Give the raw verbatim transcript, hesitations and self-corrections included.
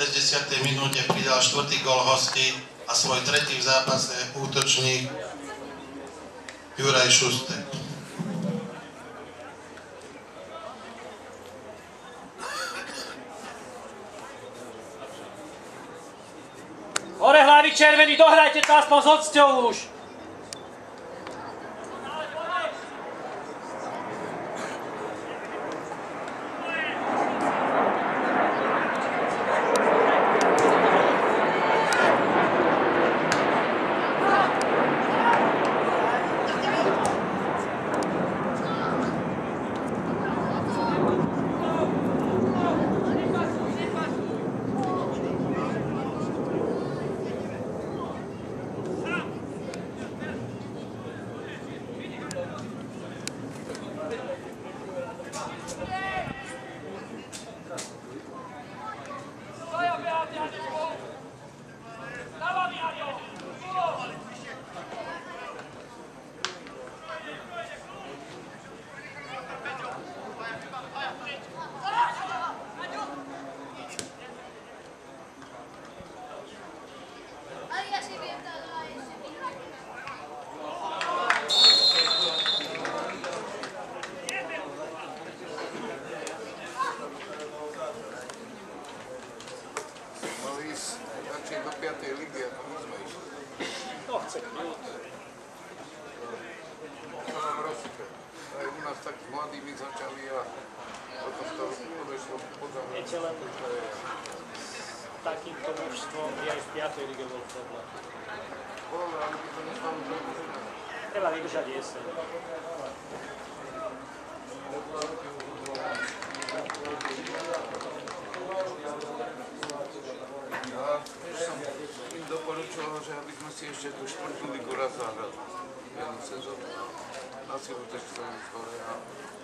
šesťdesiatej minúte pridal štvrtý gól hostí a svoj tretí v zápase útočník Juraj Šustek. Hore hlavy červený, dohrajte to aspoň s hocťou už. Do piatej ligy, ako my sme išli. No chce kľud. To nám rozsype. Aj u nás tak s mladými začali a potom to odešlo podľa. Viete, len s takýmto mužstvom je aj v piatej lige bol problém. Bol, ale by to nestalo dlho. Treba vydržať jeseň. Ja už som im doporučoval, že aby sme si ešte tú štvrtú ligu raz zahrali. Jednu sezónu. Na silu to chceli skôr a